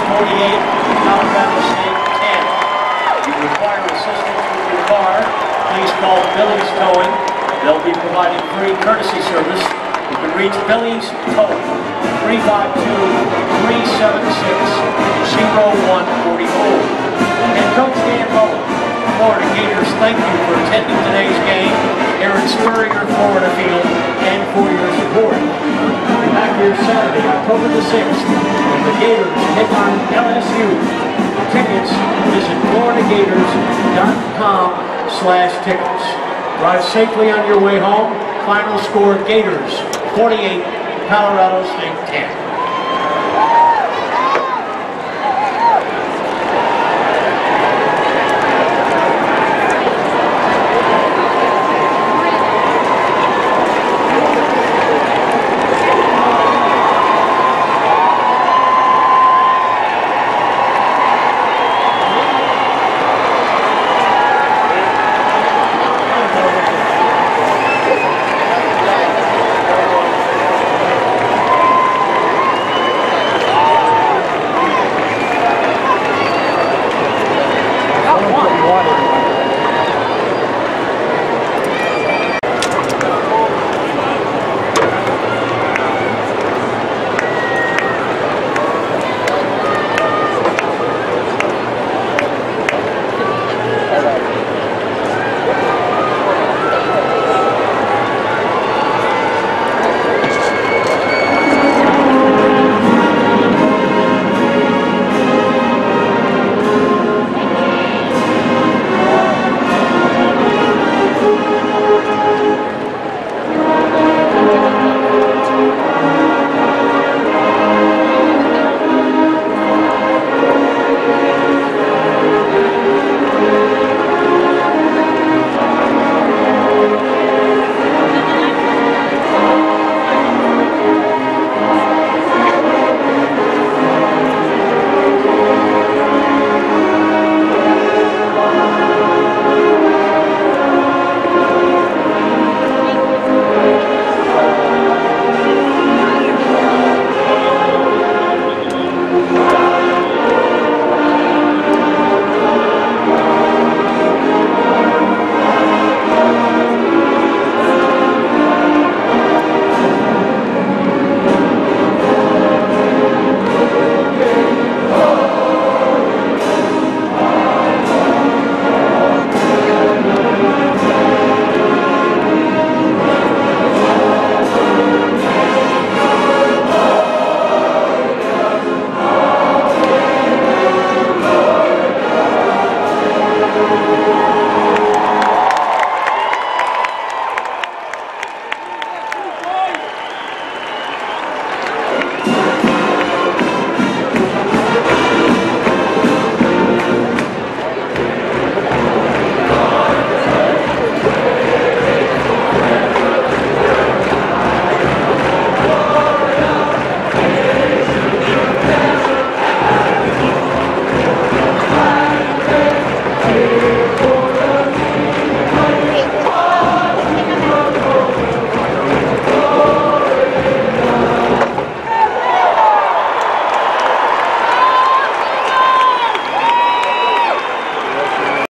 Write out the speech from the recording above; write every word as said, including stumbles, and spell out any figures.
forty-eight, Colorado State ten. If you require assistance with your car, please call Billy's Towing. They'll be providing free courtesy service. You can reach Billy's Towing, three five two, three seven six, zero one four four. And Coach Dan Mullen, Florida Gators, thank you for attending today's game here at Spurrier, Florida Field, and for your support. We'll be back here Saturday, October the sixth, when the Gators take on L S U. Tickets, visit florida gators dot com slash tickets. Drive safely on your way home. Final score, Gators forty-eight, Colorado State ten.